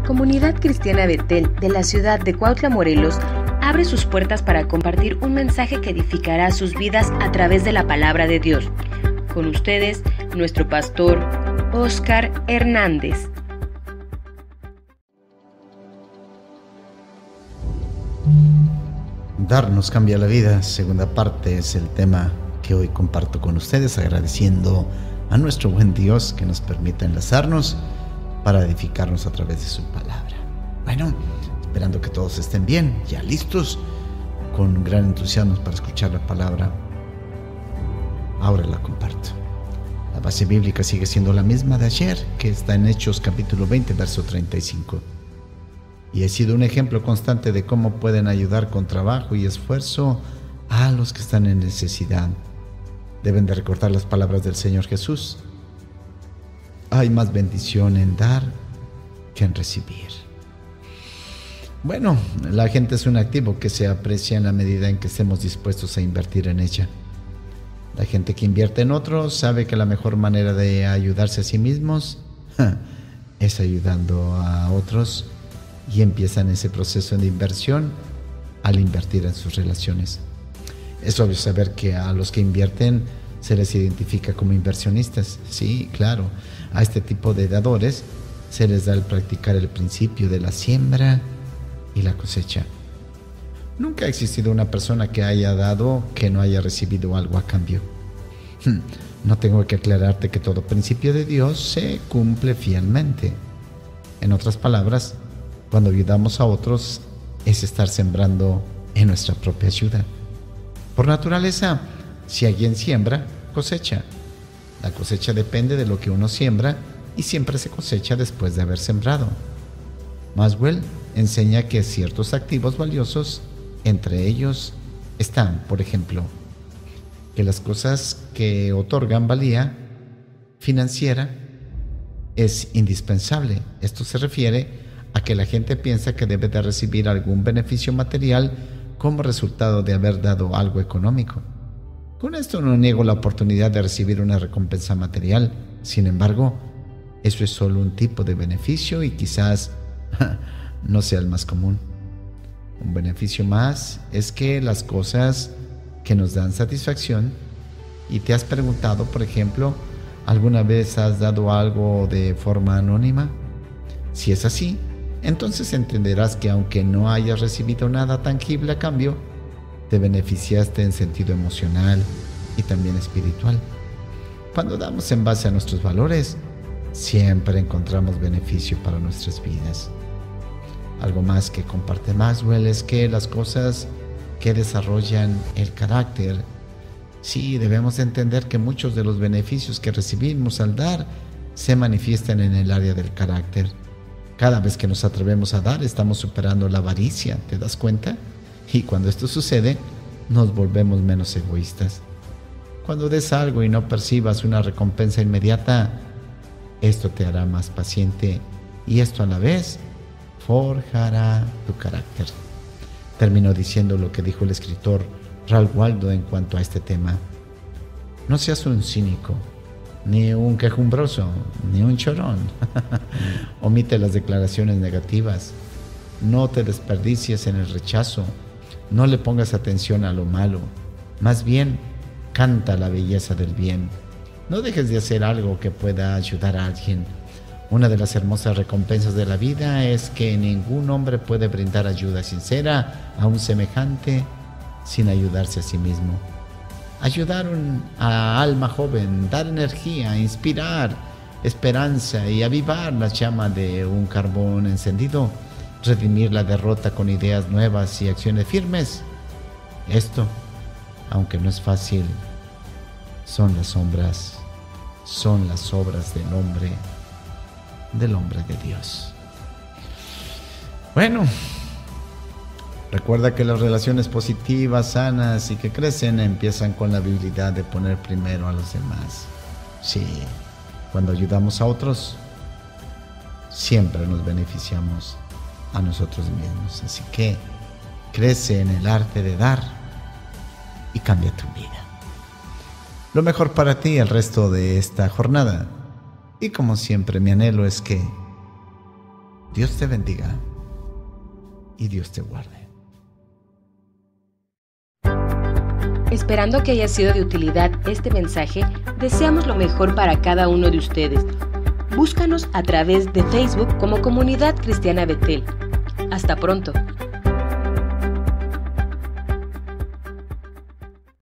Comunidad Cristiana Betel de la ciudad de Cuautla, Morelos, abre sus puertas para compartir un mensaje que edificará sus vidas a través de la palabra de Dios. Con ustedes, nuestro pastor, Óscar Hernández. Dar nos cambia la vida, segunda parte es el tema que hoy comparto con ustedes, agradeciendo a nuestro buen Dios que nos permita enlazarnos para edificarnos a través de su palabra. Bueno, esperando que todos estén bien, ya listos, con gran entusiasmo para escuchar la palabra. Ahora la comparto. La base bíblica sigue siendo la misma de ayer, que está en Hechos capítulo 20, verso 35. Y he sido un ejemplo constante de cómo pueden ayudar con trabajo y esfuerzo a los que están en necesidad. Deben de recordar las palabras del Señor Jesús. Hay más bendición en dar que en recibir. Bueno, la gente es un activo que se aprecia en la medida en que estemos dispuestos a invertir en ella. La gente que invierte en otros sabe que la mejor manera de ayudarse a sí mismos es ayudando a otros, y empiezan ese proceso de inversión al invertir en sus relaciones. Es obvio saber que a los que invierten se les identifica como inversionistas. Sí, claro, a este tipo de dadores se les da el practicar el principio de la siembra y la cosecha. Nunca ha existido una persona que haya dado que no haya recibido algo a cambio. No tengo que aclararte que todo principio de Dios se cumple fielmente. En otras palabras, cuando ayudamos a otros es estar sembrando en nuestra propia ayuda. Por naturaleza, si alguien siembra, cosecha. La cosecha depende de lo que uno siembra y siempre se cosecha después de haber sembrado. Maxwell enseña que ciertos activos valiosos, entre ellos están, por ejemplo, que las cosas que otorgan valía financiera es indispensable. Esto se refiere a que la gente piensa que debe de recibir algún beneficio material como resultado de haber dado algo económico. Con esto no niego la oportunidad de recibir una recompensa material. Sin embargo, eso es solo un tipo de beneficio y quizás no sea el más común. Un beneficio más es que las cosas que nos dan satisfacción. ¿Y te has preguntado, por ejemplo, alguna vez has dado algo de forma anónima? Si es así, entonces entenderás que aunque no hayas recibido nada tangible a cambio, te beneficiaste en sentido emocional y también espiritual. Cuando damos en base a nuestros valores, siempre encontramos beneficio para nuestras vidas. Algo más que comparte Maxwell es que las cosas que desarrollan el carácter, sí, debemos entender que muchos de los beneficios que recibimos al dar se manifiestan en el área del carácter. Cada vez que nos atrevemos a dar, estamos superando la avaricia, ¿te das cuenta? Y cuando esto sucede, nos volvemos menos egoístas. Cuando des algo y no percibas una recompensa inmediata, esto te hará más paciente y esto a la vez forjará tu carácter. Termino diciendo lo que dijo el escritor Ralph Waldo en cuanto a este tema. No seas un cínico, ni un quejumbroso, ni un chorón. Omite las declaraciones negativas. No te desperdicies en el rechazo. No le pongas atención a lo malo. Más bien, canta la belleza del bien. No dejes de hacer algo que pueda ayudar a alguien. Una de las hermosas recompensas de la vida es que ningún hombre puede brindar ayuda sincera a un semejante sin ayudarse a sí mismo. Ayudar a alma joven, dar energía, inspirar esperanza y avivar la llama de un carbón encendido, redimir la derrota con ideas nuevas y acciones firmes. Esto, aunque no es fácil, son las obras del hombre de Dios. Bueno, recuerda que las relaciones positivas, sanas y que crecen empiezan con la habilidad de poner primero a los demás. Sí, cuando ayudamos a otros, siempre nos beneficiamos a nosotros mismos. Así que crece en el arte de dar y cambia tu vida. Lo mejor para ti el resto de esta jornada. Y como siempre, mi anhelo es que Dios te bendiga y Dios te guarde. Esperando que haya sido de utilidad este mensaje, deseamos lo mejor para cada uno de ustedes. Búscanos a través de Facebook como Comunidad Cristiana Betel. Hasta pronto.